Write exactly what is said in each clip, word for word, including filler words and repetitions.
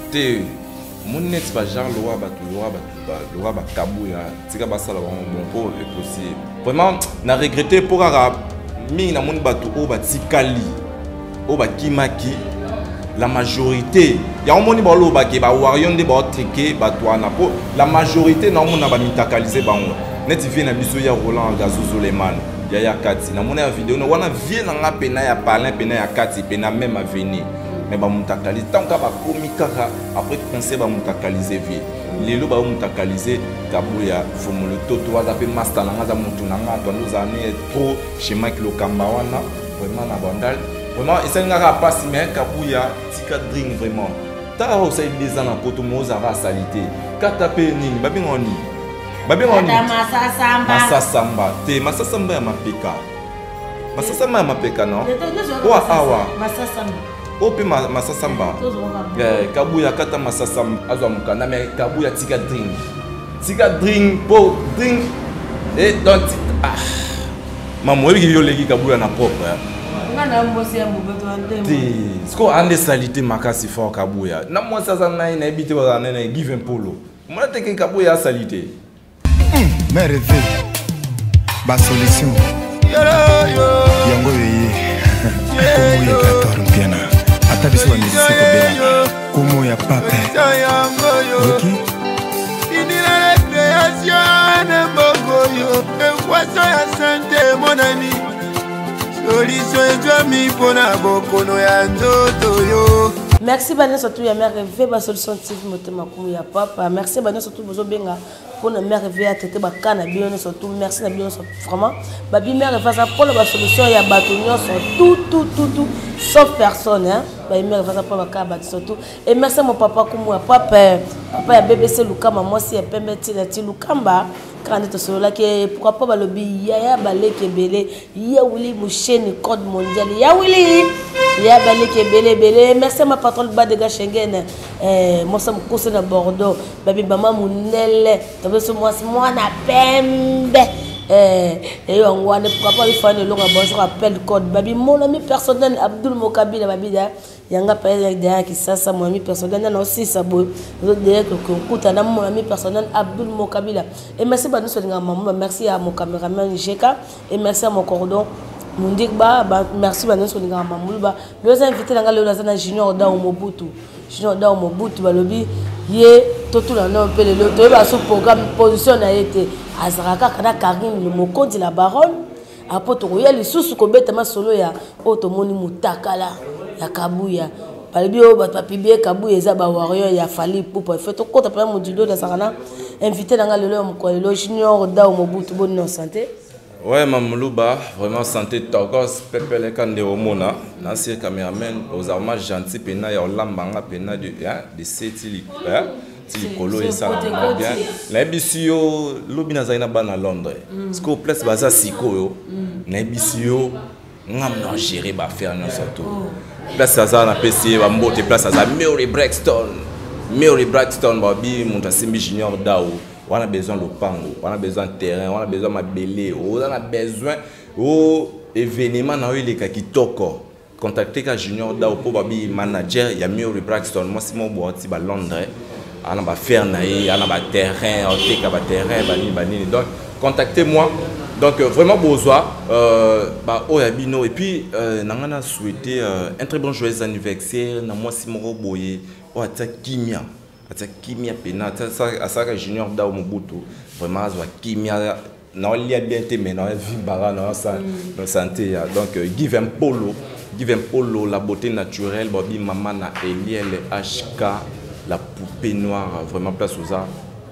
te mon net pas genre le roi ba le roi ba le roi ba kabouya tika ba sala ba bon ko est possible vraiment na regretter pour arabe mi na mon batu o ba tikali o ba kimaki la majorité ya on moni ba lo ba ke ba warion de ba trike ba toana po la majorité na mon na ba mitakaliser bango net vient na biso ya Roland Gazo Zoleman ya ya kati na mon na vidéo na wana vient na pena ya palin pena ya kati pena même à venir mais ba mutakaliser tant ka ba komikaka après conseil ba mutakaliser vie lelo ba mutakaliser kabuya fumulo toto waza pe master na ngaza mutu na ngato nous amener trop schéma ki lo kamba wana vraiment na bandal vraiment et ça ngaka passe mais kabuya tika drink vraiment ta o ça des ans na poto moza va salité kata pe nini babi ngoni babi ngoni masa samba masa samba te masa samba ya mapeka masa samba ya mapeka non wa awa masa samba ope masasamba kabuya kata masasamba azwa mukanda mais kabuya tika drink tika drink po drink et donc ah maman obi yo leki kabuya na propre ngana mbosi ya mbobeto ande ti sko ande salité makasi fort kabuya na moi sasa na ina ebite wa na give un polo moi teke kabuya salité mais rêver ba solution yango yeye komo ya quatorze mpiana ata biso ba musicien tobela komo ya pape oki inina recréation na bogoyo ekwaso ya santé monani solution ezomi mpona bokono ya nzoto yo. Merci Bana surtout ya mère rêvé ba solution tive motema kumu ya papa. Merci Bana surtout bozo benga pour na mère rêvé à tete ba kana bien surtout merci na bien vraiment ba bi mère rêvé ça pour la solution ya bato nyonso tout tout tout tout sauf personne hein ba mère rêvé ça pour ba ka ba surtout et merci mon papa kumu ya papa papa ya B B C Lukamba moi si ya pemeti na ti Lukamba quand tu es là que pourquoi pas ba lobi ya ya baleke belé ya wili musheni code mondial ya wili ya baleke belé belé merci ma patronne Badega Schengen eh moi ça me conseille à Bordeaux babi mama munele tabe so moi moi na pembe eh et on voit ne pourquoi pas il faut ne longa bonjour appel code babi mon ami personnel Abdul Mokabila babi da yanga paye derrière qui ça ça mon ami personnel non aussi ça beau derrière que kuta na mon ami personnel Abdul Mokabila et merci ba nous so maman merci à mon caméraman Jeka et merci à mon cordon Mundik ba merci ba nous so maman ba les invités na ngalo na Junior da Mobutu Junior da Mobutu ba lobi ye toto na no pe le to ba so programme position na été azaraka kana Karim le mokondi la baronne apoto ko yeli susu ko beta ma solo ya otomoni mutakala ya kabuya palibi o ba papibie kabuya za ba warrior ya fali pour fait to kota pa mo judo da sakana invité na ngalo mo ko le Junior da Mobutu bonne santé. Ouais, Mamlouba, vraiment santé togos, pepele kande omona, l'ancien caméraman, aux armages gentils, pena ya olambanga pena de hein, de seti hein, ti kolo et ça bien. La bisio lobina zaina bana Londres. Parce que place baza siko yo, na bisio ngam na gérer ba faire non surtout. Place ça na P C ba mbote place ça Mary Braxton. Mary Braxton babi monta simbi Junior Dao. On a besoin de pango, on a besoin de terrain, on a besoin de mabélé, on a besoin d'événements dans les cas qui toquent. Contacter ka Junior da pour babi manager, il y a Mary Braxton, moi c'est mon boîte à Londres, on a ba faire naï, on a ba terrain, on a ka ba terrain, bani bani. Donc contactez-moi. Donc euh, vraiment besoin euh bah oyabino et puis euh nangana souhaiter euh, un très bon joyeux anniversaire na moi si mon boye o ata kimia. Ata kimia pena ça asaka Junior da Mobutu vraiment azwa kimia na lia bien te mais na vie bara na ça santé donc euh, give un polo give un polo la beauté naturelle bobi maman na Eliel H K la poupée noire vraiment place aux arts.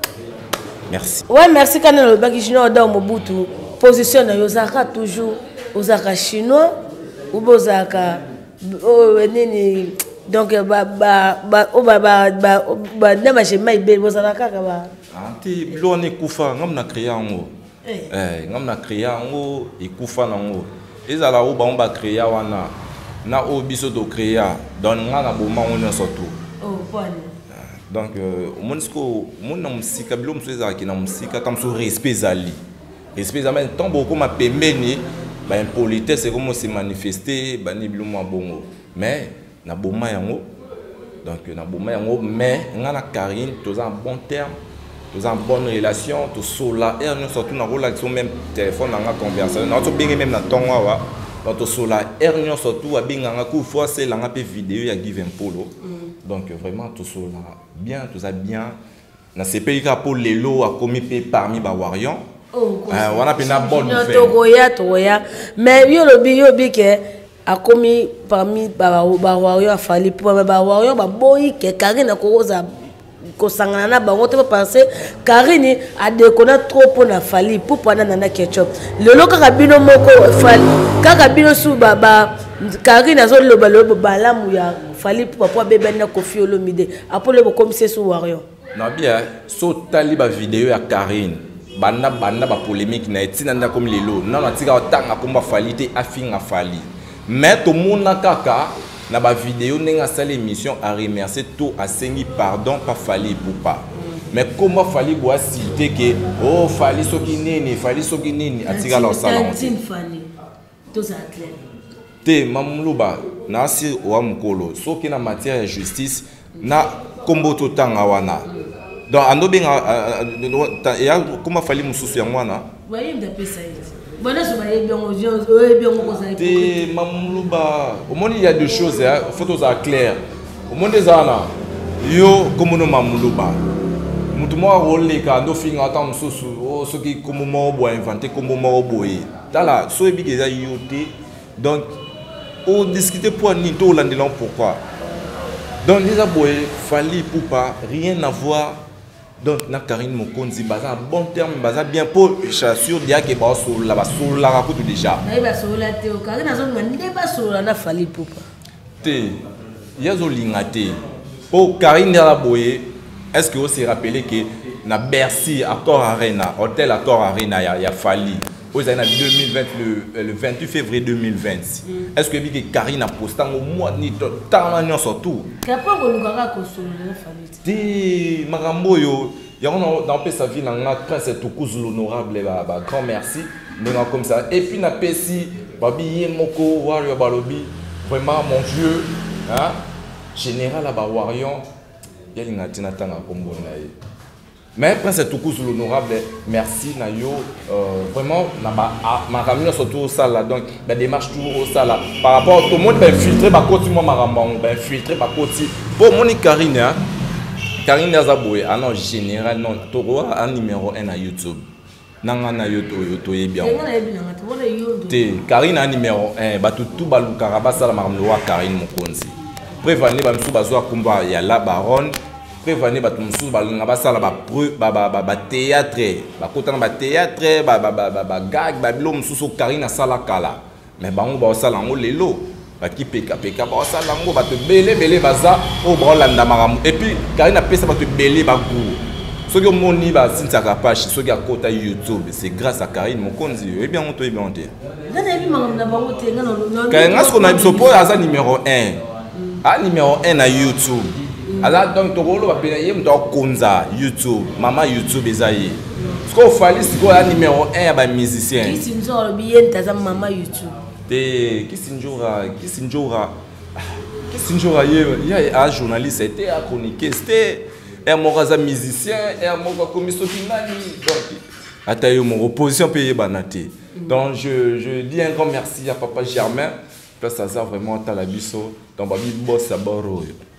Merci. Ouais, merci quand le bagi Junior da Mobutu position na yozaka toujours ozaka chinois ou bozaka oh nini donc ba ba ba o ba ba ba na ma chema ibe bozala kaka ba anti bilo ne kufa ngam na créer ngo eh ngam na créer ngo ikufa nango ezala o ba on ba créer wana na o biso do créer don ngana bo ma on surtout oh point donc au monde sko mon na musika bilo msweza ki na musika comme so respect zali respect zali tant beaucoup ma pembeni ba impolitesse c'est comment se manifester ba ni bilo mo bongo mais na boma yango donc na boma yango mais ngana Karine tous en bon terme, tous en bonne relation, tous sola et nous surtout na relation même téléphone na conversation na to bien même na tonga wa donc tous sola et nous surtout a bien nga coup fois c'est la ngape vidéo ya Give Polo donc vraiment tous sola bien tous a bien na C P I pour lelo a commis parmi ba warion on a pena bonne nouvelle togoya togoya mais yo lobi yo bi ke a commis parmi ba ba warion a fallu pour ba warion ba boyi ke Karine ko oza ko sangana na bango te penser Karine a déconné trop pour na fallu pour prendre nana ketchup lelo kaka bino moko fallu kaka bino su baba Karine azo loba loba balamu ya fallu pour papa bébé na kofi olomide apole ko comme c'est sous warion na bien so tali ba vidéo ya Karine banda banda ba polémique na etina nda comme lelo na na tika otanga komba falite afinga fali mais to mona kaka na ba vidéo nenga sala émission a remercier tout a sengi pardon pas fali pour pas mais comment fali boa citer que oh fali soki nini fali soki nini atika la sala to ça clair te mamluba na si wa mkolo soki na matière de justice na kombo to tanga wana donc ando benga ya comment fali mususu ya mwana voyez ndapesa hizi bona so ba bien oyo bien ko ça te mamluba au monde il y a deux choses hein faut que ça clair au monde zana yo comme no mamluba mutu mo role ka ando finga ta mususu o soki comme mo bo inventer comme mo boye tala so ebi déjà yoté donc on discuter pour ni to landelon pourquoi donc déjà boye fali pour pas rien à voir. Donc na Karine Mokonzi baza bon terme baza bien pour sûr dia que ba so la ba so la raconte déjà na ba so la te o Karine azo ngande ba so la na fali pupa te yazo lingate pour Karine la boye est-ce que vous se rappelez que na Bercy Accor Arena hôtel Accor Arena ya ya fali aux années deux mille vingt le, le vingt-huit février deux mille vingt mm. Est-ce que vi que Karine a posté au mois ni tant na surtout capable ko lukaka ko so la fali ti makambo yo ya on dans sa vie na prince Tukuzu l'honorable ba, ba grand merci mais comme ça et puis na pesi babi moko wario balobi vraiment mon vieux hein général ba warion ya lingatina tanga kombo na ye mais prince Tukuzu l'honorable merci na yo euh, vraiment na ba makamino surtout ça là donc la démarche toujours au ça là par rapport tout le monde ben filtrer ba côté moi makambo ben filtrer ba côté pour Moni Karine hein Karine Nazaboué, ah non, général, non, Toro a un numéro un à YouTube. Nanga na YouTube, YouTube bien. Karine a un numéro un, bah tout tout balou karabasa la marmloa Karine Mokonzi. Prévenez bah monsieur bazoa kumba ya la baronne. Prévenez bah tout monsieur balou ngabasa la ba ba ba ba théâtre, bah kotana ba théâtre, bah bah bah bah gag, bah bilo monsieur Karine a sala kala. Mais bah on ba sala ngo lelo. Qui peka peka ba ça lango ba te belé belé baza au brolanda maramu et puis Karine a pesa ba te belé ba goût ce que moni ba sinta page ce qui a kota YouTube c'est grâce à Karine Mokonzi et bien on to bien on te ngana bi mangam na bango te ngana no Karine ngasko na biso po aza numéro un a numéro un na YouTube ala donc to rolo ba pena yem do konza YouTube mama YouTube ezayi ce qu'on fallait c'est quoi numéro un ya ba musicien qui sinzo bien taza mama YouTube qui s'injura qui s'injura qui s'injura il y a un journaliste c'était un chroniqueur c'était un moraza musicien et un moraza commission finale donc attends mon opposition payé banaté donc je je dis un grand merci à papa Germain place ça vraiment à la biso donc babi boss aboro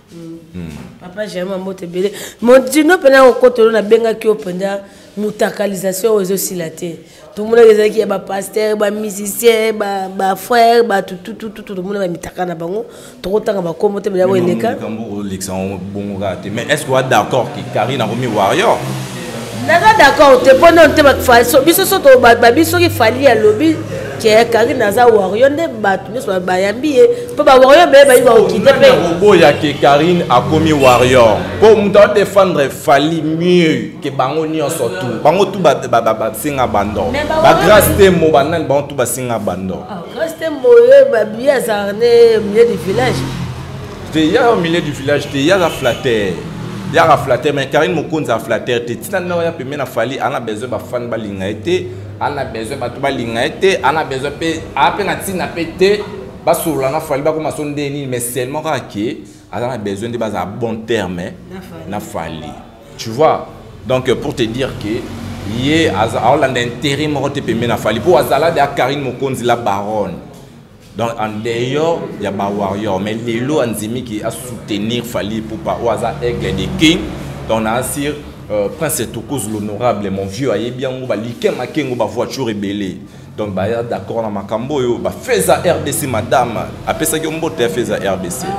papa Germain motebele mon dino pena okotolo na benga ki openda mutakalisation aux oscillatés tout le monde est qui est ba pasteur ba musicien ba ba frère ba tout tout tout tout le monde va mitaka na bango to tanga ba komo te ba eleka kambo l'élection bon raté mais est-ce qu'on est d'accord que Karine a remis warrior naza d'accord te pona te ba faso biso so to ba biso ki fali ya lobby que Karine naza warrior ne ba tu so ba yambi pe ba warrior be ba ba okite pe robot ya que Karine a commis warrior pour me défendre fali mieux que bango ni surtout bango tout ba ba ba singa bando ba grâce te mo banan bango tout ba singa bando ah grâce te mo ye ba bien sarné milieu du village te ya au milieu du village te ya la flatter ya la flatter mais Karine Mokonzi a flatter te tina na ya pemena fali ana besoin ba fan ba linga été ana besoin ba to ba linga été ana besoin pe a pe na tina pété basolo na fali ba comme son deni mais seulement que a besoin de base à bon terme na fali. Tu vois? Donc pour te dire que yé a l'intérêt mo te permet na fali pour azala de Karine Mokonzi la baronne. Donc en dehors il y a ba warrior mais les lots anzimi qui a soutenir fali pour pas oza aigle de king. Donc on a assir euh, Prince Tokoz l'honorable mon vieux aye bien ngo ba liké makengo ba voiture rebellée. Donc bah d'accord na makambo yo ba feza R D C madame après ça que mbote feza R D C.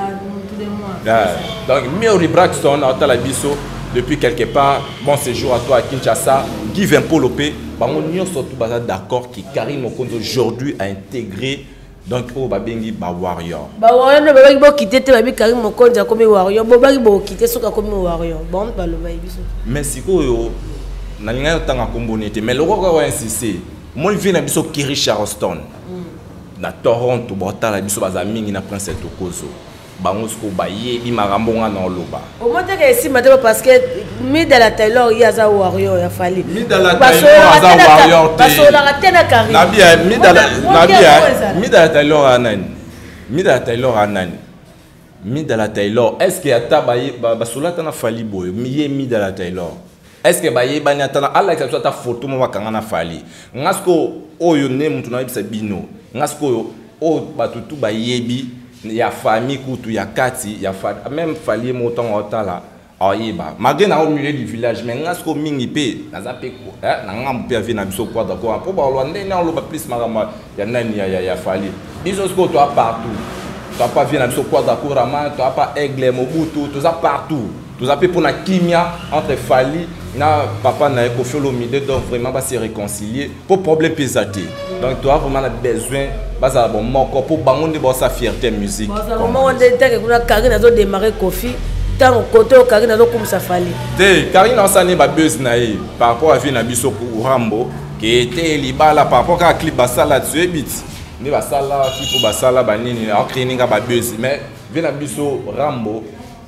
Ah, donc Mary Braxton a la biso depuis quelque part bon séjour à toi à Kinshasa Guy Vimpolopé bah on y surtout bah d'accord que Karine Mokonzi aujourd'hui a intégré donc au babengi ba warrior. Ba warrior ne ba ba quitter te ba Karine Mokonzi comme warrior bo ba bo quitter soka comme warrior bon ba lo ba biso. Mais siko yo na linga tanga kombonete mais le roi va insister. Moi je viens na biso Kerry Charleston. Na Toronto bota la biso bazamingi na Prince Tokozo. Bangosko baye bi marambonga na loba. Au moins que ici maintenant parce que Midala Taylor il y a za warrior ya fali. Midala Taylor za warrior te. Parce la ratena Karine. Nabia Midala Nabia Midala Taylor anan. Midala Taylor anan. Midala Taylor est-ce que ata baye basola tana fali boy miye Midala Taylor. Est-ce que baye banya tana ala que ta photo mo wakanga na fali. Ngasko oyo ne mutu na bisa bino. Ngasko o batutu bayebi ya famille kutu ya kati ya fa même fali moton otala ayeba malgré na au milieu du village mais ngasko mingi pe naza pe ko eh na ngam pe avi na biso kwa d'accord pour ba lwande na lo ba plus marama ya nani ya ya fali biso sko to partout to pas vi na biso kwa d'accord rama to pas aigle mobutu to za partout to za pe pour na kimia entre fali na papa na ekofelo mide donc vraiment ba se réconcilier pour problème pesate donc tu as vraiment besoin basa bon moko pour bangonde bo sa fierté musique basa moment on dit que kuna Karine azo démarrer Kofi tant côté Karine azo comme ça fallait te Karine on sani ba buzz na ye par rapport à vie na biso pour Rambo qui était libala par rapport à clip basala tu bit ni basala qui pour basala banini en training ba buzz mais vie na biso Rambo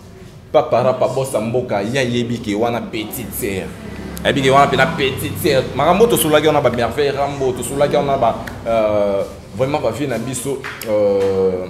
papa rapa bossa mboka ya yebi ke wana petite sœur ebi ke wana pena petite sœur makambo to sulaki on a ba merveille Rambo to sulaki on a ba euh vraiment ba vie na biso euh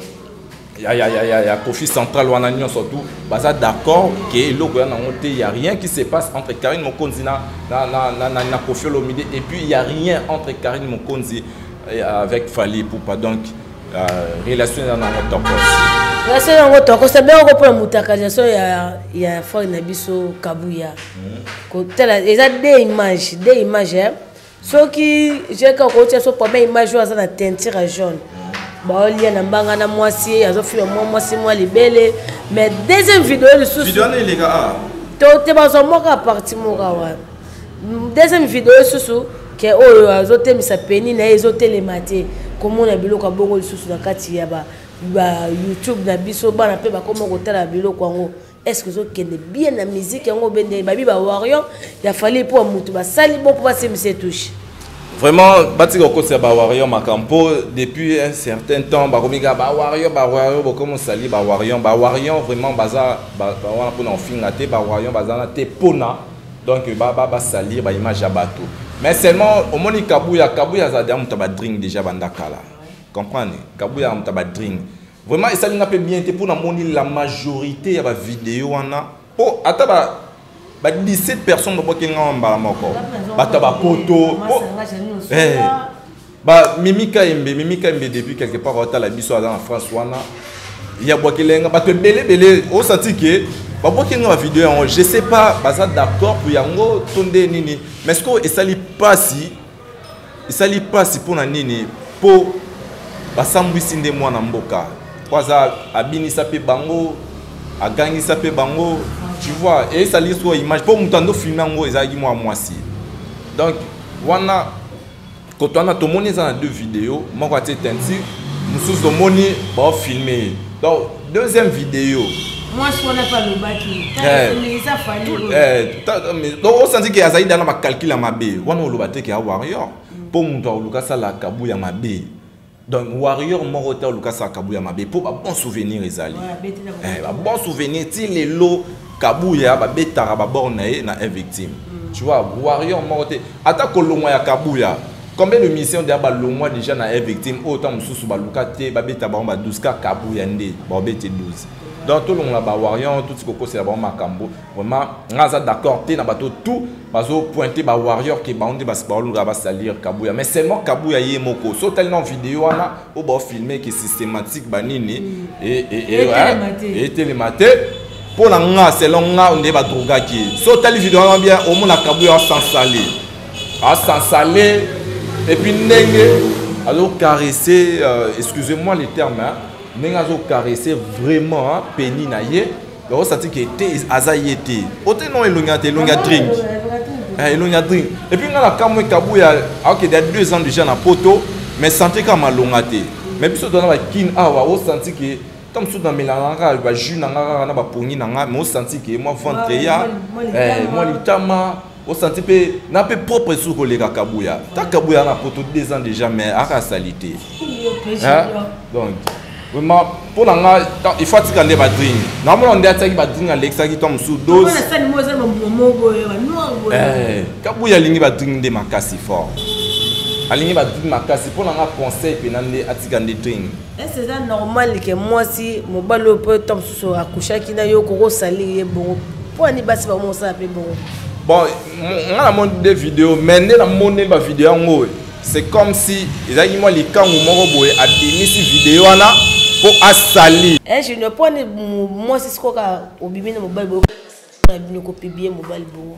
ya ya ya ya Kofi central wana nyon surtout baza d'accord que loko na monté il y a rien qui se passe entre Karine Mokonzi na na na na Kofi Olomide et puis il y a rien entre Karine Mokonzi avec Fally Ipupa donc euh, relation dans notre corps. Relation dans notre corps c'est bien on pour mutakalisation ya ya Fally na biso Kabuya. Côté là ils a des images des images ceux qui j'ai quand côté so première image ça na teinture jaune. Bah il y a na mbanga na mwasi azo filo moi mwasi moi libele mais deuxième vidéo de sous vidéo les gars to te bazo moka parti moka wa deuxième vidéo sous que oh azo te misa peni na ezo telemate comment na biloko bongo sous na kati ya ba ba YouTube na biso bana pe ba comment kotala biloko ngo est-ce que zo kende bien na musique ngo bende ba bi ba warrior ya fallait pour mutu ba sali bon pour passer se touche. Vraiment, bâti ko se ba warrior makampo depuis un certain temps ba komiga ba warrior ba warrior bo comme sali ba warrior ba warrior vraiment baza ba wana pona ofingate ba warrior baza na te pona donc ba ba ba salir ba image ya bato mais seulement au moni Kabuya Kabuya za damu taba drink déjà bandakala comprenez Kabuya am taba drink vraiment ça n'a pas bien été pour na moni la majorité ya ba vidéo wana po ataba ba dix-sept personnes ba bokenga mbala moko bata ba poto eh ba Mimika Embe Mimika Embe depuis quelque part au la biso en France wana il y a bokelenga ba te belé belé au senti que ba bokenga vidéo je sais pas baza d'accord pour yango tonde nini mais est-ce que ça li passi ça li passi pour na nini pour ba sambwisi nde mwana mboka kwaza abinisa pe bango agangisa pe bango. Tu vois, et ça lit sur image. Pour m'entendre filmer en gros, ils ont moi moi si. Donc, wana quand on a tout monde dans deux vidéos, moi quand tu t'inti, nous sous le monde va filmer. Donc deuxième vidéo. Moi je connais pas le bâti. Mais ça fallait. Eh, donc on sent que Azaï dans ma calcul à ma bé. Wana le bâti qui a warrior. Pour m'entendre le cas ça la Kabuya ma bé. Donc warrior mon hôtel le cas ça Kabuya ma bé pour un bon souvenir les alliés. Eh, un bon souvenir ti les lots Kabuya ba betara ba bornae na victime. Tu vois warrior morte ata kolongo ya Kabuya combien de missions d'abord le mois déjà na victime autant mususu baluka te babeta ba ba douze ka kabuya nde ba bete douze. Donc tout le monde là warrior tout ce que c'est là makambo vraiment ngaza d'accord te na bato tout bazo pointer ba warrior qui ba onde ba balu ba salir kabuya mais seulement kabuya yé moko so tellement vidéo wana au ba filmer qui systématique ba nini et et et et télématé pour la nga selon nga onde ba droga qui so telle vidéo wana bien au monde kabuya sans saler à sans saler et puis nenge alors caresser euh, excusez-moi les termes hein mais on caresser vraiment hein, péni na ye on senti que était azayete autant non elonga te elonga drink eh elonga drink et puis on a kamwe kabuya OK il y a deux ans déjà na poto mais santé comme alonga te mais biso dona ba kin awa on senti que comme sous dans melanga ba jus na nga na ba pongi na nga mais on senti que moi ventre ya eh moi litama on senti pe na pe propre sous kolega kabuya ta kabuya na poto deux ans déjà mais aka salité hein donc vraiment pour la il faut que tu aies un drink normalement on dit que tu as un drink à l'extérieur qui tombe sous dose eh kabuya lingi ba drink de makasi fort alingi ba drink makasi pour la conseil pe nande atika de drink est-ce que normal que moi si mon balo peut tomber sous accoucher qui na yo ko salir bon pour ni basi ba mo ça pe bon bon on a monté des vidéos mais na monté ba vidéo ngo c'est comme si ils avaient moi les camps moko boye a démissi vidéo wana pour asali eh je ne pas moi c'est ce qu'on obimi na mobile bo na ko publier mobile bo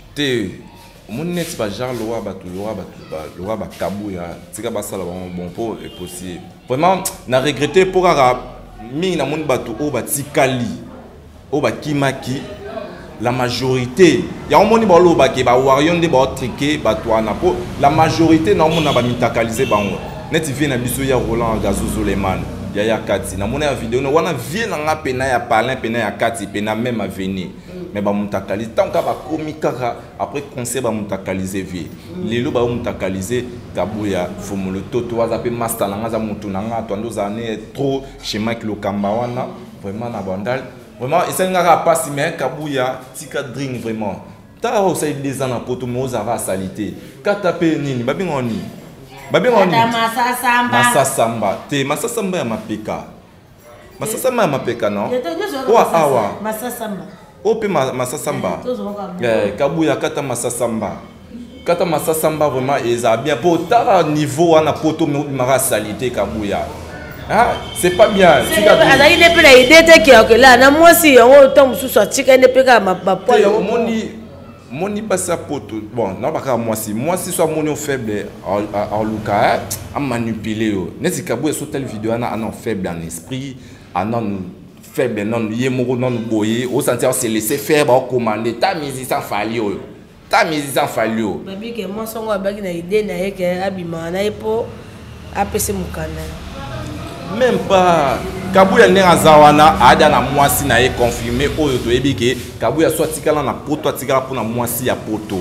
te mon net pas genre loi ba tout loi ba tout loi ba kabuya tika ba sala bon pour est possible vraiment na regretter pour ara mi na mon bato o ba tikali o ba kimaki la majorité il y a un monde balo ba ke ba warion de ba triquer ba toi na po la majorité na mon na ba mitakaliser bango net vient na biso ya Roland Gazozo Leman ya ya kati na mona vidéo no wana vie na nga pena ya parler pena ya kati pena même à venir mais ba mutakaliser tant ka ba komikaka après conseil ba mutakaliser vie lelo ba mutakaliser kabuya fumulo toto waza pe master na nga za mutu na nga to ndo za ne trop schéma ki lo kamba wana vraiment na bandal vraiment et ça n'a pas si mais kabuya tika drink vraiment ta o sai des ans poto moza va salité ka taper nini babi ngoni babi ngoni masa samba masa samba te masa samba ya mapeka masa samba ya mapeka non wa awa masa samba o pe masa samba eh kabuya kata masa samba kata masa samba vraiment eza bien pour ta niveau na poto mara salité kabuya. Ah, c'est pas bien. C'est pas il n'est pas idée qui est là. Na moi si on tombe sous sa tika n'est pas ma papa. Moni moni pas sa poto. Bon, non pas moi si moi si soit moni faible en Luka à manipuler. N'est ce kabou sur telle vidéo ana non faible en esprit, anon faible non yemoro non boyer, au sentir se laisser faire ba commander ta mise sans falio. Ta mise sans falio. Babi que moi songo bagi na idée na yeke abima na ipo apese mukana. Même pas kabuya nera zawana ada na mwasi na ye confirmé oyo to ebike kabuya soit tikala na poto tikala pour na mwasi ya poto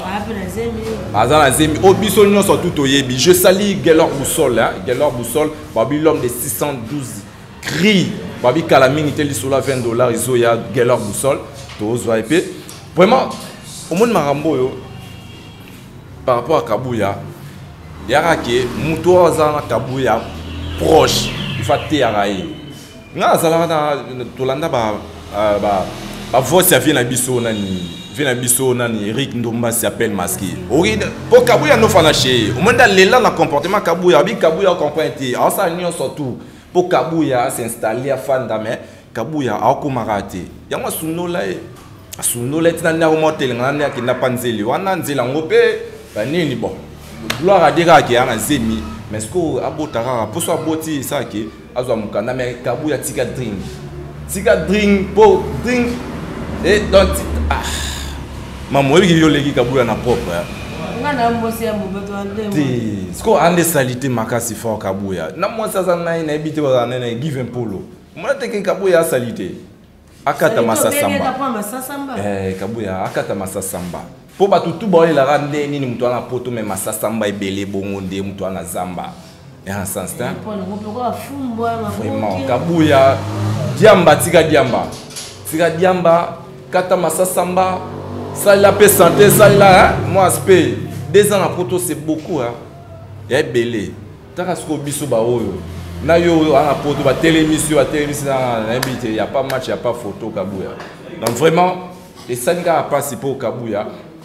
azana zemi obiso nyonso tout oyebi je salue Gelor Boussol hein Gelor Boussol babi l'homme de six cent douze cri babi kalamini teli sola vingt dollars izoya Gelor Boussol to ozwa epé vraiment au monde marambo yo par rapport à kabuya yara ke muto azana kabuya proche il faut téaraï nga zala na tolanda ba ba ba voix ya vient na biso nani vient na biso nani Eric Ndomba s'appelle masqué ori pour kabuya no fana chez o monde lela na comportement kabuya bi kabuya comprendre en ça nion surtout pour kabuya s'installer à fanda mais kabuya a ko marate ya ma sunola e sunola tina na remonter ngana ki na panzeli wana nzela ngope ba nini bon gloire à dire que ana zemi mais ce que abotara pour so aboti ça que azwa mukanda mais kabuya tika drink tika drink pour drink et donc ah maman qui yo leki kabuya na propre ngana mbosi ya mobeto ande ti ce que ande salité makasi fort kabuya na moi ça na ina ebite ba na give un polo moi teke kabuya salité akata masa samba eh kabuya akata masa samba po batu tu ba la rande nini mtu ana poto me masa samba ebele bongo nde mtu ana zamba et en sens là vraiment kabuya diamba tika diamba tika diamba kata masa samba ça la paix santé ça là moi aspect deux ans à poto c'est beaucoup hein ya belé taka siko biso ba oyo na yo ana poto ba télémission ba télémission na invité y a pas match y a pas photo Kabuya donc vraiment et ça nga passe pour Kabuya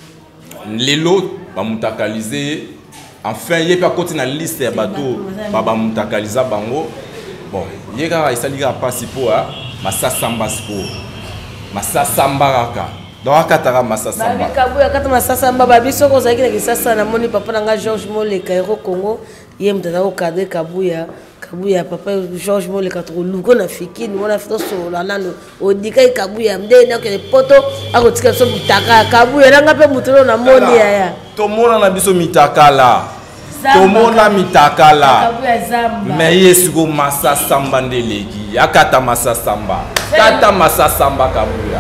lelo ba mutakaliser enfin yé pas côté na liste ya bato ba ba mutakaliza bango bon yega isaliga passe pour masa samba siko masa samba raka donc akatara masa samba ba Kabuya kata masa samba ba biso ko zaki na kisasa na moni papa nga Georges Moleka ero Congo yé mtata ko cadre Kabuya Kabuya papa Georges Moleka to luko na fiki ni wana fito so la nano odika Kabuya mde na ke poto akotika so mutaka Kabuya nanga pe mutulo na moni ya to mona na biso mitakala to mona mitakala Kabuya zamba mais yesuko masa samba ndeleki akata masa samba kata masa samba Kabuya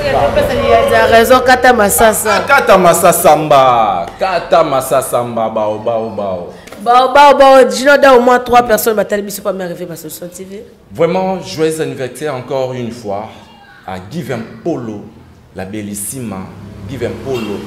c'est raison kata masasa kata masa samba kata masa samba bao bao bao Bah, bah, bah, je n'ai au moins trois personnes qui pas arrivé par Solution T V. Vraiment, joyeux anniversaire encore une fois à Given Polo, la bellissima Given Polo,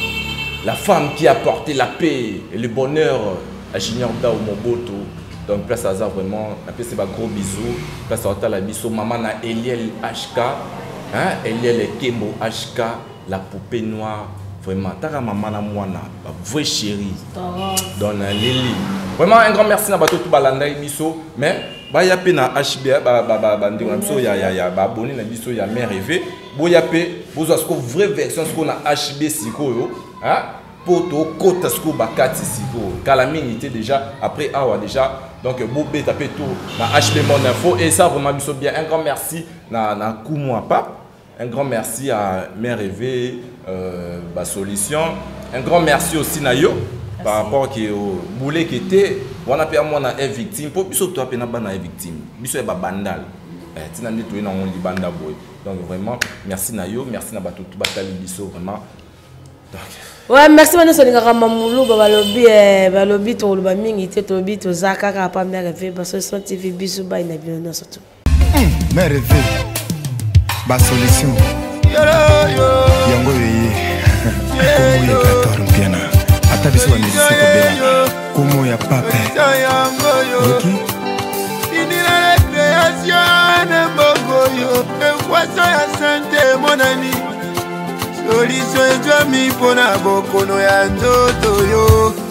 la femme qui a porté la paix et le bonheur à Junior Dao Moboto. Donc, place à ça vraiment, c'est un gros bisou. Place à la bisou, maman na Eliel H K, hein, Eliel Kembo H K, la poupée noire. Vraiment, ta maman na mwana, ba vraie chérie. Dans la Lili. Vraiment un grand merci na bato tout balanda biso, mais ba ya pe na H B A ba ba ba ndinga biso ya ya ya ba abonné na biso ya mère rêvé. Bo ya pe bozo asko vraie version ce qu'on a H B sikoyo, hein? Poto kota sko ba kati siko. Kala mingi déjà après awa déjà. Donc bobé tapé tout na H B mon info et ça vraiment biso bien. Un grand merci na na Koumwa Pap. Un grand merci à Mère Rêvé, euh, bah, Solution. Un grand merci aussi Nayo par rapport au boulet qui était. On a permis à être victime. Pour que toi tu es victime. Tu es bandal. Tu n'as pas bandal boy. Donc vraiment merci Nayo, merci na bato tout batali biso vraiment. Donc ouais, merci Manu Soninga Mamoulou, Babalobi, Babalobi, to Luba Mingi, to Lobi, to Zaka, Kapa, Mère Rêvé, parce que son T V bisou ba ina bien surtout. Mère Rêvé. Ba solution yango yeye komo ya quatorze mpiana ata biso ba musicien to bela komo ya pape ok inina la création na bogoyo ekwaso ya sante monani solution ezwami mpona bokono ya nzoto yo